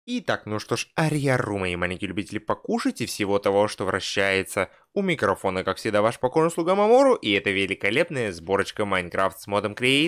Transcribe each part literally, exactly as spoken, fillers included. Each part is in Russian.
Итак, ну что ж, ариару, мои маленькие любители покушать и всего того, что вращается. У микрофона, как всегда, ваш покорный слуга Мамору, и это великолепная сборочка Майнкрафт с модом Create.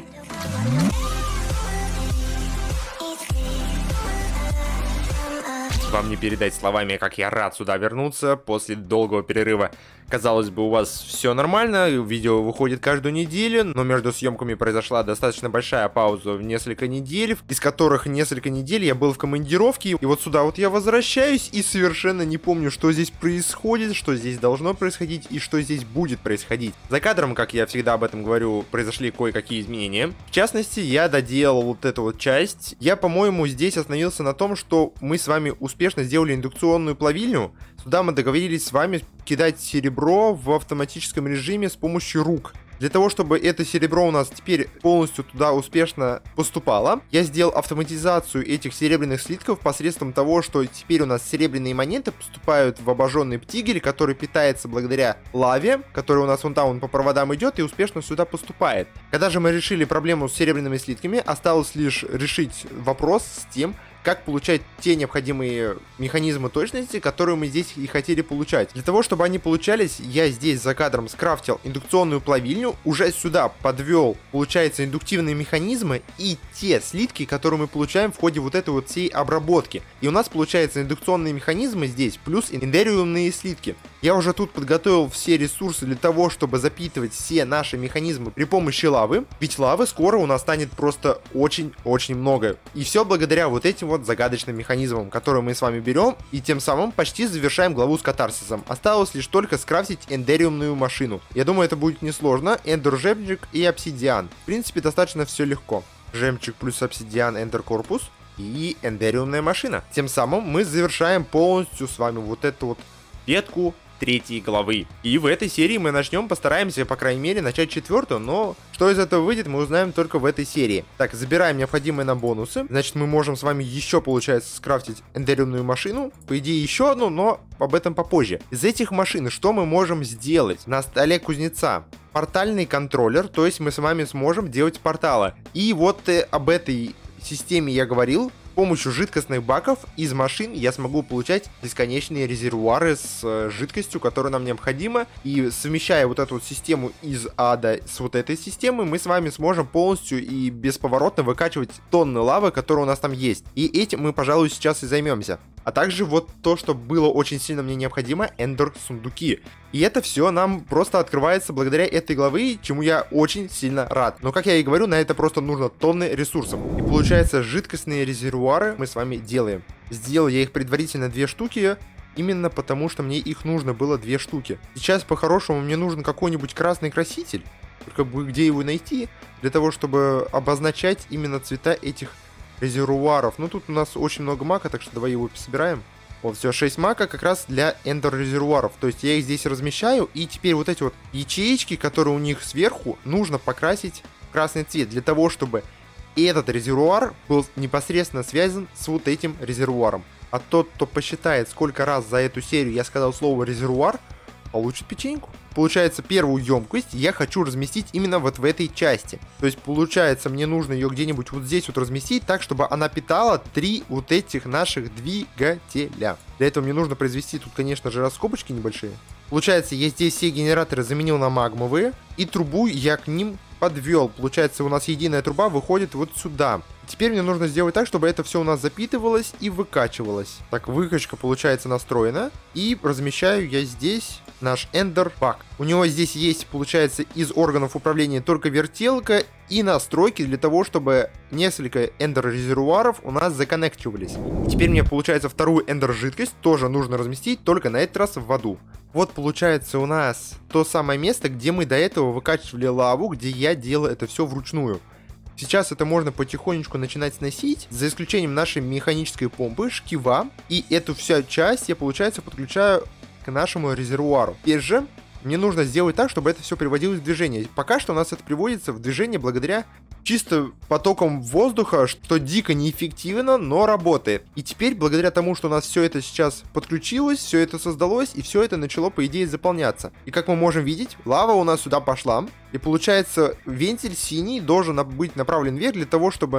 Вам не передать словами, как я рад сюда вернуться после долгого перерыва. Казалось бы, у вас все нормально, видео выходит каждую неделю, но между съемками произошла достаточно большая пауза в несколько недель, из которых несколько недель я был в командировке, и вот сюда вот я возвращаюсь и совершенно не помню, что здесь происходит, что здесь должно происходить и что здесь будет происходить. За кадром, как я всегда об этом говорю, произошли кое-какие изменения. В частности, я доделал вот эту вот часть. Я, по-моему, здесь остановился на том, что мы с вами успешно сделали индукционную плавильню. Сюда мы договорились с вами кидать серебро в автоматическом режиме с помощью рук. Для того, чтобы это серебро у нас теперь полностью туда успешно поступало, я сделал автоматизацию этих серебряных слитков посредством того, что теперь у нас серебряные монеты поступают в обожженный птигель, который питается благодаря лаве, которая у нас вон там, он по проводам идет и успешно сюда поступает. Когда же мы решили проблему с серебряными слитками, осталось лишь решить вопрос с тем, как получать те необходимые механизмы точности, которые мы здесь и хотели получать. Для того, чтобы они получались, я здесь за кадром скрафтил индукционную плавильню, уже сюда подвел, получается, индуктивные механизмы и те слитки, которые мы получаем в ходе вот этой вот всей обработки. И у нас получается индукционные механизмы здесь, плюс эндериумные слитки. Я уже тут подготовил все ресурсы для того, чтобы запитывать все наши механизмы при помощи лавы, ведь лавы скоро у нас станет просто очень-очень много. И все благодаря вот этим вот загадочным механизмам, которые мы с вами берем, и тем самым почти завершаем главу с катарсисом. Осталось лишь только скрафтить эндериумную машину. Я думаю, это будет несложно. Эндер жемчуг и обсидиан. В принципе, достаточно все легко. Жемчуг плюс обсидиан, эндер корпус и эндериумная машина. Тем самым мы завершаем полностью с вами вот эту вот ветку третьей главы. И в этой серии мы начнем, постараемся, по крайней мере, начать четвертую, но что из этого выйдет, мы узнаем только в этой серии. Так, забираем необходимые нам бонусы. Значит, мы можем с вами еще, получается, скрафтить эндериумную машину. По идее, еще одну, но об этом попозже. Из этих машин что мы можем сделать? На столе кузнеца портальный контроллер, то есть мы с вами сможем делать порталы. И вот э, об этой системе я говорил. С помощью жидкостных баков из машин я смогу получать бесконечные резервуары с э, жидкостью, которая нам необходима. И совмещая вот эту вот систему из ада с вот этой системой, мы с вами сможем полностью и бесповоротно выкачивать тонны лавы, которые у нас там есть. И этим мы, пожалуй, сейчас и займемся. А также вот то, что было очень сильно мне необходимо, эндер-сундуки. И это все нам просто открывается благодаря этой главы, чему я очень сильно рад. Но, как я и говорю, на это просто нужно тонны ресурсов. И получается, жидкостные резервуары мы с вами делаем. Сделал я их предварительно две штуки, именно потому что мне их нужно было две штуки. Сейчас, по-хорошему, мне нужен какой-нибудь красный краситель. Только где его найти, для того, чтобы обозначать именно цвета этих резервуаров. Ну, тут у нас очень много мака, так что давай его собираем. Вот, все, шесть мака как раз для эндер резервуаров. То есть я их здесь размещаю, и теперь вот эти вот ячеечки, которые у них сверху, нужно покрасить в красный цвет, для того, чтобы этот резервуар был непосредственно связан с вот этим резервуаром. А тот, кто посчитает, сколько раз за эту серию я сказал слово резервуар, получит печеньку. Получается, первую емкость я хочу разместить именно вот в этой части. То есть, получается, мне нужно ее где-нибудь вот здесь вот разместить так, чтобы она питала три вот этих наших двигателя. Для этого мне нужно произвести тут, конечно же, раскопочки небольшие. Получается, я здесь все генераторы заменил на магмовые, и трубу я к ним подвел. Получается, у нас единая труба выходит вот сюда. Теперь мне нужно сделать так, чтобы это все у нас запитывалось и выкачивалось. Так, выкачка, получается, настроена. И размещаю я здесь наш эндер бак. У него здесь есть, получается, из органов управления только вертелка и настройки для того, чтобы несколько эндер резервуаров у нас законнективались. И теперь мне, получается, вторую эндер жидкость тоже нужно разместить, только на этот раз в воду. Вот, получается, у нас то самое место, где мы до этого выкачивали лаву, где я делал это все вручную. Сейчас это можно потихонечку начинать сносить, за исключением нашей механической помпы, шкива. И эту всю часть я, получается, подключаю к нашему резервуару. Теперь же мне нужно сделать так, чтобы это все приводилось в движение. Пока что у нас это приводится в движение благодаря чисто потокам воздуха, что дико неэффективно, но работает. И теперь, благодаря тому, что у нас все это сейчас подключилось, все это создалось, и все это начало, по идее, заполняться. И как мы можем видеть, лава у нас сюда пошла. И получается, вентиль синий должен быть направлен вверх для того, чтобы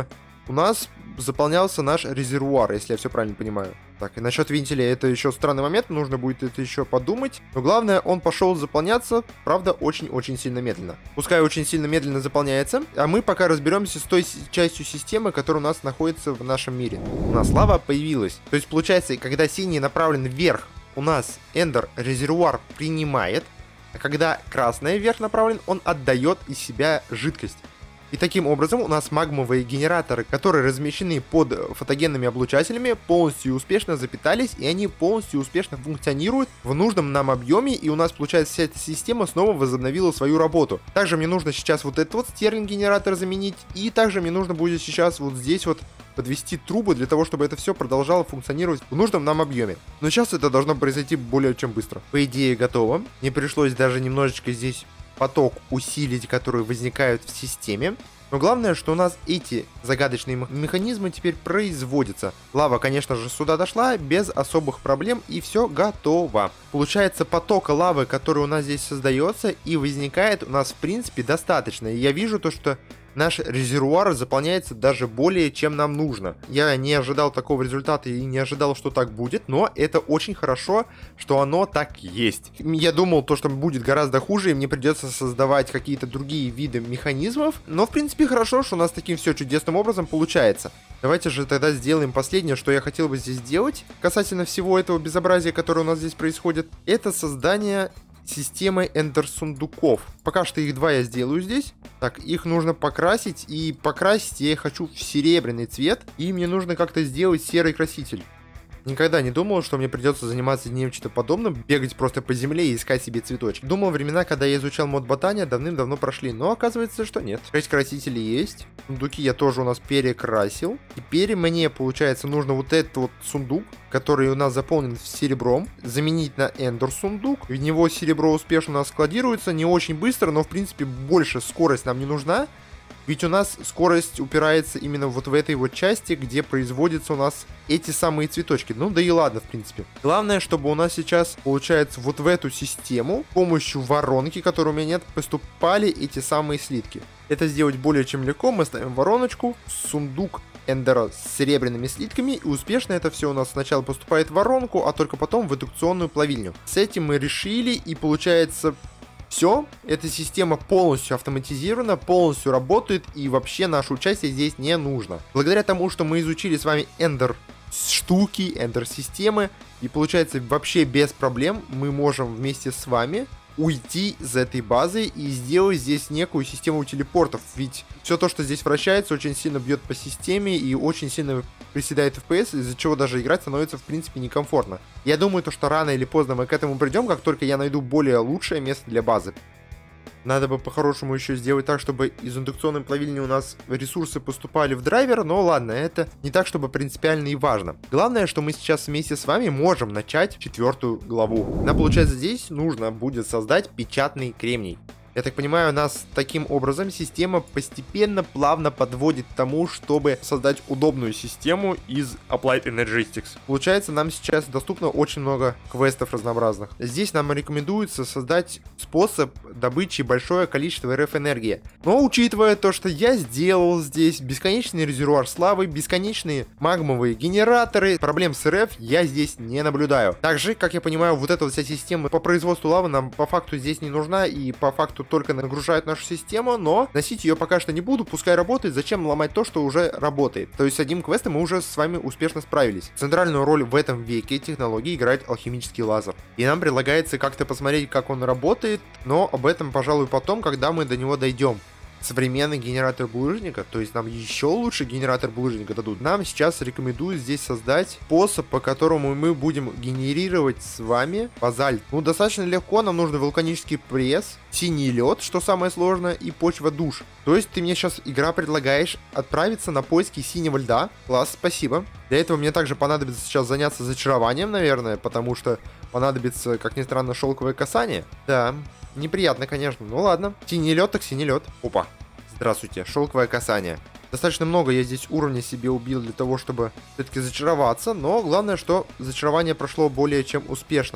у нас заполнялся наш резервуар, если я все правильно понимаю. Так, и насчет вентиля это еще странный момент, нужно будет это еще подумать. Но главное, он пошел заполняться, правда, очень-очень сильно медленно. Пускай очень сильно медленно заполняется, а мы пока разберемся с той частью системы, которая у нас находится в нашем мире. У нас лава появилась. То есть, получается, когда синий направлен вверх, у нас Эндер резервуар принимает, а когда красный вверх направлен, он отдает из себя жидкость. И таким образом у нас магмовые генераторы, которые размещены под фотогенными облучателями, полностью успешно запитались, и они полностью успешно функционируют в нужном нам объеме, и у нас, получается, вся эта система снова возобновила свою работу. Также мне нужно сейчас вот этот вот стерлинг-генератор заменить, и также мне нужно будет сейчас вот здесь вот подвести трубы для того, чтобы это все продолжало функционировать в нужном нам объеме. Но сейчас это должно произойти более чем быстро. По идее, готово. Мне пришлось даже немножечко здесь поток усилить, которые возникают в системе. Но главное, что у нас эти загадочные механизмы теперь производятся. Лава, конечно же, сюда дошла без особых проблем, и все готово. Получается, потока лавы, который у нас здесь создается и возникает, у нас в принципе достаточно. И я вижу то, что наш резервуар заполняется даже более, чем нам нужно. Я не ожидал такого результата и не ожидал, что так будет, но это очень хорошо, что оно так есть. Я думал, то, что будет гораздо хуже, и мне придется создавать какие-то другие виды механизмов, но в принципе хорошо, что у нас таким все чудесным образом получается. Давайте же тогда сделаем последнее, что я хотел бы здесь сделать, касательно всего этого безобразия, которое у нас здесь происходит. Это создание системы эндер-сундуков. Пока что их два я сделаю здесь. Так, их нужно покрасить, и покрасить я хочу в серебряный цвет, и мне нужно как-то сделать серый краситель. Никогда не думал, что мне придется заниматься нечто подобным, бегать просто по земле и искать себе цветочки. Думал, времена, когда я изучал мод ботания, давным-давно прошли, но оказывается, что нет. шесть красителей есть, сундуки я тоже у нас перекрасил. Теперь мне, получается, нужно вот этот вот сундук, который у нас заполнен серебром, заменить на эндер сундук. В него серебро успешно у нас складируется, не очень быстро, но в принципе больше скорость нам не нужна. Ведь у нас скорость упирается именно вот в этой вот части, где производятся у нас эти самые цветочки. Ну да и ладно, в принципе. Главное, чтобы у нас сейчас, получается, вот в эту систему с помощью воронки, которой у меня нет, поступали эти самые слитки. Это сделать более чем легко. Мы ставим вороночку, сундук эндера с серебряными слитками, и успешно это все у нас сначала поступает в воронку, а только потом в индукционную плавильню. С этим мы решили, и получается... Все, эта система полностью автоматизирована, полностью работает, и вообще наше участие здесь не нужно. Благодаря тому, что мы изучили с вами эндер штуки, эндер системы, и получается вообще без проблем мы можем вместе с вами уйти из этой базы и сделать здесь некую систему телепортов. Ведь все то, что здесь вращается, очень сильно бьет по системе и очень сильно приседает эф пи эс, из-за чего даже играть становится в принципе некомфортно. Я думаю, то, что рано или поздно мы к этому придем, как только я найду более лучшее место для базы. Надо бы по-хорошему еще сделать так, чтобы из индукционной плавильни у нас ресурсы поступали в драйвер, но ладно, это не так, чтобы принципиально и важно. Главное, что мы сейчас вместе с вами можем начать четвертую главу. Нам, получается, здесь нужно будет создать печатный кремний. Я так понимаю, нас таким образом система постепенно, плавно подводит к тому, чтобы создать удобную систему из Applied Energistics. Получается, нам сейчас доступно очень много квестов разнообразных. Здесь нам рекомендуется создать способ добычи большое количество эр эф энергии. Но учитывая то, что я сделал здесь бесконечный резервуар славы, бесконечные магмовые генераторы, проблем с эр эф я здесь не наблюдаю. Также, как я понимаю, вот эта вся система по производству лавы нам по факту здесь не нужна, и по факту только нагружает нашу систему, но носить ее пока что не буду, пускай работает, зачем ломать то, что уже работает. То есть с одним квестом мы уже с вами успешно справились. Центральную роль в этом веке технологии играет алхимический лазер. И нам предлагается как-то посмотреть, как он работает, но об этом, пожалуй, потом, когда мы до него дойдем. Современный генератор булыжника, то есть нам еще лучше генератор булыжника дадут. Нам сейчас рекомендуют здесь создать способ, по которому мы будем генерировать с вами базальт. Ну, достаточно легко, нам нужен вулканический пресс, синий лед, что самое сложное, и почва душ. То есть ты мне сейчас, игра, предлагаешь отправиться на поиски синего льда. Класс, спасибо. Для этого мне также понадобится сейчас заняться зачарованием, наверное, потому что понадобится, как ни странно, шелковое касание. Да, неприятно, конечно. Ну ладно. Синий лед, так синий лед. Опа. Здравствуйте. Шелковое касание. Достаточно много я здесь уровня себе убил для того, чтобы все-таки зачароваться. Но главное, что зачарование прошло более чем успешно.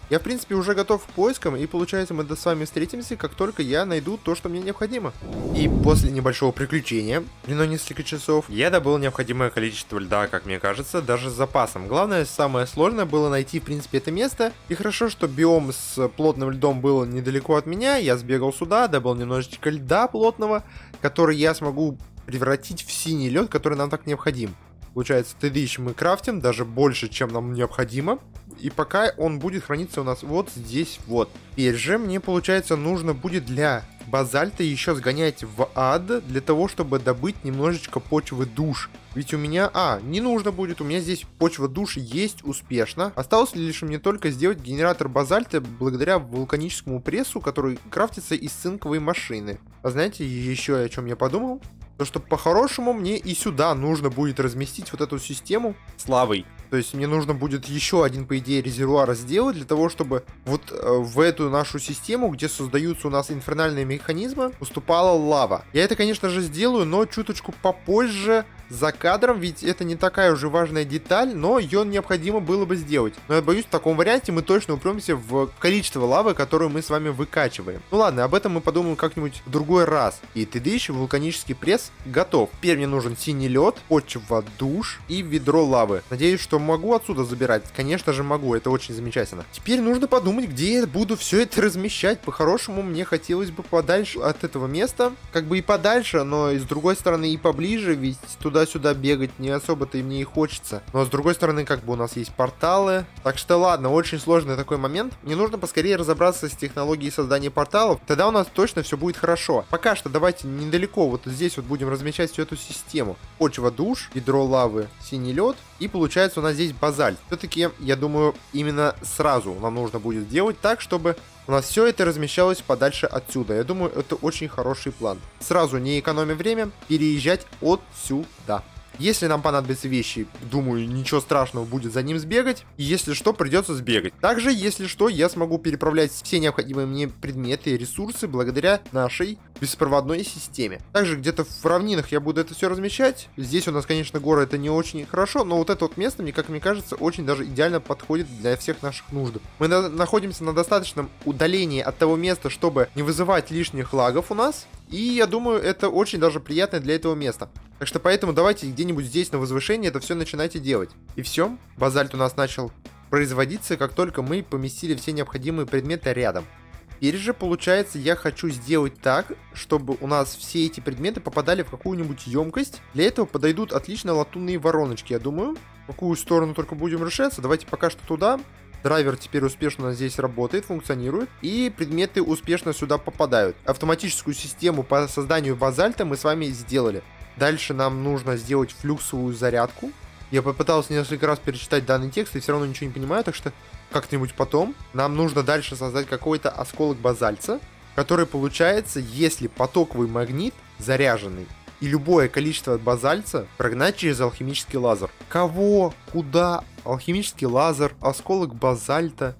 Я, в принципе, уже готов к поискам, и получается, мы с вами встретимся, как только я найду то, что мне необходимо. И после небольшого приключения, длиной несколько часов, я добыл необходимое количество льда, как мне кажется, даже с запасом. Главное, самое сложное было найти, в принципе, это место. И хорошо, что биом с плотным льдом был недалеко от меня. Я сбегал сюда, добыл немножечко льда плотного, который я смогу превратить в синий лед, который нам так необходим. Получается, тысячу мы крафтим, даже больше, чем нам необходимо. И пока он будет храниться у нас вот здесь вот. Теперь же мне, получается, нужно будет для базальта еще сгонять в ад, для того, чтобы добыть немножечко почвы душ. Ведь у меня... А, не нужно будет, у меня здесь почва душ есть успешно. Осталось лишь мне только сделать генератор базальта благодаря вулканическому прессу, который крафтится из цинковой машины. А знаете, еще о чем я подумал? То, что по-хорошему мне и сюда нужно будет разместить вот эту систему с лавой. То есть мне нужно будет еще один, по идее, резервуар сделать для того, чтобы вот э, в эту нашу систему, где создаются у нас инфернальные механизмы, поступала лава. Я это, конечно же, сделаю, но чуточку попозже, за кадром, ведь это не такая уже важная деталь, но ее необходимо было бы сделать. Но я боюсь, в таком варианте мы точно упремся в количество лавы, которую мы с вами выкачиваем. Ну ладно, об этом мы подумаем как-нибудь в другой раз. И тыдыщ, вулканический пресс готов. Теперь мне нужен синий лед, почва душ и ведро лавы. Надеюсь, что могу отсюда забирать. Конечно же могу, это очень замечательно. Теперь нужно подумать, где я буду все это размещать. По-хорошему, мне хотелось бы подальше от этого места. Как бы и подальше, но и с другой стороны и поближе, ведь туда туда-сюда бегать не особо-то и мне и хочется. Но с другой стороны, как бы у нас есть порталы. Так что ладно, очень сложный такой момент. Мне нужно поскорее разобраться с технологией создания порталов. Тогда у нас точно все будет хорошо. Пока что давайте недалеко, вот здесь вот будем размещать всю эту систему. Почва душ, ведро лавы, синий лед. И получается у нас здесь базальт. Все-таки, я думаю, именно сразу нам нужно будет делать так, чтобы у нас все это размещалось подальше отсюда. Я думаю, это очень хороший план. Сразу, не экономя время, переезжать отсюда. Если нам понадобятся вещи, думаю, ничего страшного будет за ним сбегать. И если что, придется сбегать. Также, если что, я смогу переправлять все необходимые мне предметы и ресурсы благодаря нашей беспроводной системе. Также где-то в равнинах я буду это все размещать. Здесь у нас, конечно, горы это не очень хорошо, но вот это вот место, мне, как мне кажется, очень даже идеально подходит для всех наших нужд. Мы на находимся на достаточном удалении от того места, чтобы не вызывать лишних лагов у нас. И я думаю, это очень даже приятно для этого места. Так что поэтому давайте где-нибудь здесь на возвышении это все начинайте делать. И все, базальт у нас начал производиться, как только мы поместили все необходимые предметы рядом. Теперь же, получается, я хочу сделать так, чтобы у нас все эти предметы попадали в какую-нибудь емкость. Для этого подойдут отлично латунные вороночки, я думаю. В какую сторону только будем решаться, давайте пока что туда. Драйвер теперь успешно здесь работает, функционирует, и предметы успешно сюда попадают. Автоматическую систему по созданию базальта мы с вами сделали. Дальше нам нужно сделать флюксовую зарядку. Я попытался несколько раз перечитать данный текст и все равно ничего не понимаю, так что как-нибудь потом. Нам нужно дальше создать какой-то осколок базальта, который получается, если потоковый магнит заряженный, и любое количество базальта прогнать через алхимический лазер. Кого? Куда? Алхимический лазер, осколок базальта.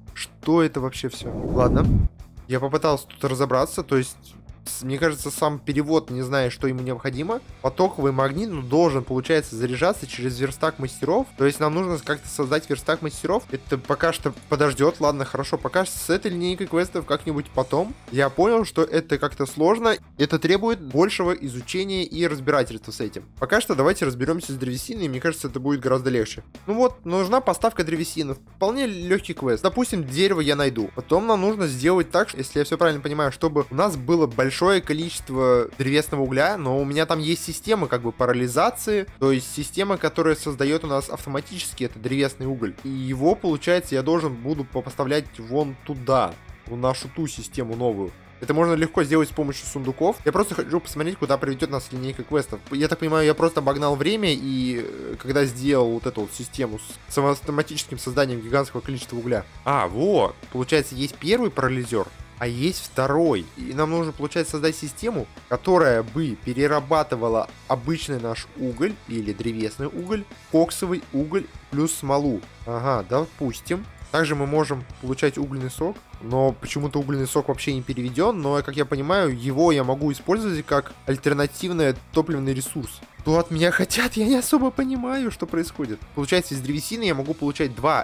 Что это вообще все? Ладно. Я попытался тут разобраться, то есть... Мне кажется, сам перевод, не зная, что ему необходимо. Потоковый магнит, ну, должен, получается, заряжаться через верстак мастеров. То есть нам нужно как-то создать верстак мастеров. Это пока что подождет. Ладно, хорошо, пока что с этой линейкой квестов как-нибудь потом. Я понял, что это как-то сложно. Это требует большего изучения и разбирательства с этим. Пока что давайте разберемся с древесиной, и мне кажется, это будет гораздо легче. Ну вот, нужна поставка древесины. Вполне легкий квест. Допустим, дерево я найду. Потом нам нужно сделать так, если я все правильно понимаю, чтобы у нас было большое большое количество древесного угля, но у меня там есть система как бы парализации, то есть система, которая создает у нас автоматически этот древесный уголь. И его, получается, я должен буду поставлять вон туда, в нашу ту систему новую. Это можно легко сделать с помощью сундуков. Я просто хочу посмотреть, куда приведет нас линейка квестов. Я так понимаю, я просто обогнал время, и когда сделал вот эту вот систему с самоавтоматическим созданием гигантского количества угля. А, вот, получается, есть первый парализер, а есть второй. И нам нужно, получается, создать систему, которая бы перерабатывала обычный наш уголь или древесный уголь, коксовый уголь плюс смолу. Ага, допустим. Также мы можем получать угольный сок, но почему-то угольный сок вообще не переведен, но, как я понимаю, его я могу использовать как альтернативный топливный ресурс. Что от меня хотят, я не особо понимаю, что происходит. Получается, из древесины я могу получать два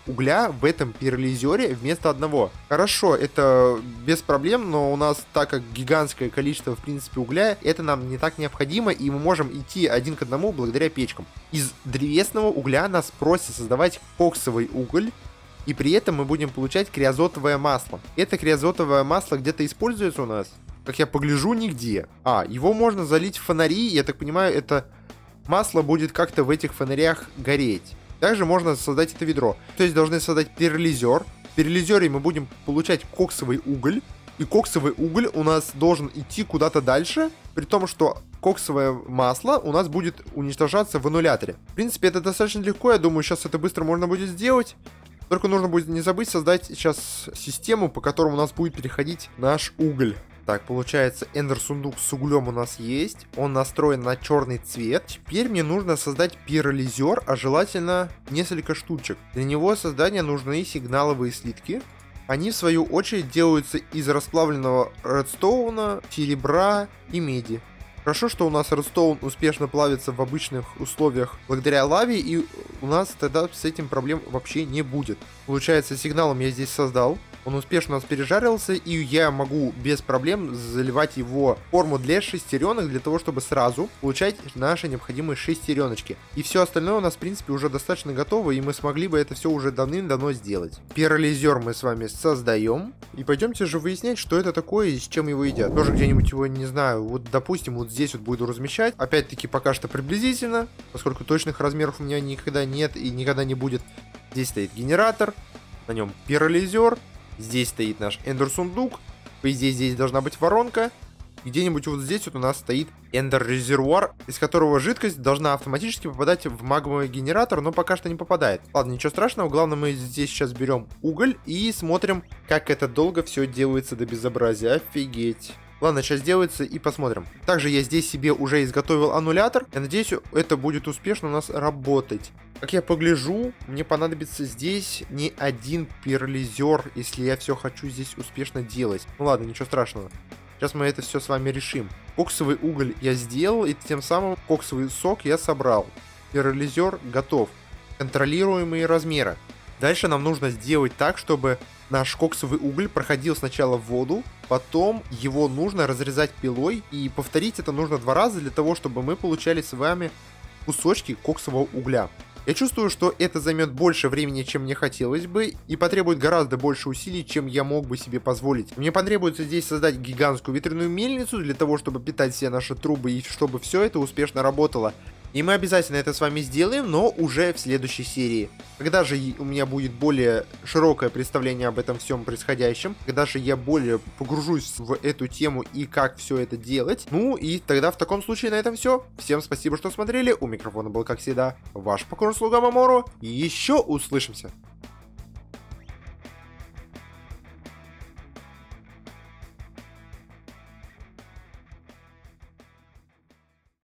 угля в этом пиролизере вместо одного. Хорошо, это без проблем, но у нас, так как гигантское количество, в принципе, угля, это нам не так необходимо, и мы можем идти один к одному благодаря печкам. Из древесного угля нас просят создавать коксовый уголь, и при этом мы будем получать криозотовое масло. Это криозотовое масло где-то используется у нас? Как я погляжу, нигде. А, его можно залить в фонари, я так понимаю, это масло будет как-то в этих фонарях гореть. Также можно создать это ведро. То есть должны создать пиролизер. В пиролизере мы будем получать коксовый уголь. И коксовый уголь у нас должен идти куда-то дальше, при том, что коксовое масло у нас будет уничтожаться в аннуляторе. В принципе, это достаточно легко, я думаю, сейчас это быстро можно будет сделать. Только нужно будет не забыть создать сейчас систему, по которой у нас будет переходить наш уголь. Так, получается, эндер-сундук с углем у нас есть. Он настроен на черный цвет. Теперь мне нужно создать пиролизер, а желательно несколько штучек. Для него создания нужны сигналовые слитки. Они, в свою очередь, делаются из расплавленного редстоуна, серебра и меди. Хорошо, что у нас редстоун успешно плавится в обычных условиях благодаря лаве, и у нас тогда с этим проблем вообще не будет. Получается, сигналом я здесь создал. Он успешно у нас пережарился, и я могу без проблем заливать его в форму для шестеренок, для того, чтобы сразу получать наши необходимые шестереночки. И все остальное у нас, в принципе, уже достаточно готово, и мы смогли бы это все уже давным-давно сделать. Пиролизер мы с вами создаем. И пойдемте же выяснять, что это такое и с чем его едят. Тоже где-нибудь его, не знаю, вот, допустим, вот здесь вот буду размещать. Опять-таки, пока что приблизительно, поскольку точных размеров у меня никогда нет и никогда не будет. Здесь стоит генератор, на нем пиролизер. Здесь стоит наш эндер-сундук. По идее, здесь должна быть воронка. Где-нибудь вот здесь вот у нас стоит эндер-резервуар, из которого жидкость должна автоматически попадать в магмовый генератор, но пока что не попадает. Ладно, ничего страшного. Главное, мы здесь сейчас берем уголь и смотрим, как это долго все делается до безобразия. Офигеть. Ладно, сейчас делается и посмотрим. Также я здесь себе уже изготовил аннулятор. Я надеюсь, это будет успешно у нас работать. Как я погляжу, мне понадобится здесь не один пиролизер, если я все хочу здесь успешно делать. Ну ладно, ничего страшного. Сейчас мы это все с вами решим. Коксовый уголь я сделал, и тем самым коксовый сок я собрал. Пиролизер готов. Контролируемые размеры. Дальше нам нужно сделать так, чтобы наш коксовый уголь проходил сначала в воду, потом его нужно разрезать пилой, и повторить это нужно два раза для того, чтобы мы получали с вами кусочки коксового угля. Я чувствую, что это займет больше времени, чем мне хотелось бы, и потребует гораздо больше усилий, чем я мог бы себе позволить. Мне потребуется здесь создать гигантскую ветряную мельницу для того, чтобы питать все наши трубы и чтобы все это успешно работало. И мы обязательно это с вами сделаем, но уже в следующей серии. Когда же у меня будет более широкое представление об этом всем происходящем, когда же я более погружусь в эту тему и как все это делать, ну и тогда в таком случае на этом все. Всем спасибо, что смотрели. У микрофона был, как всегда, ваш покорный слуга Маморо. И еще услышимся.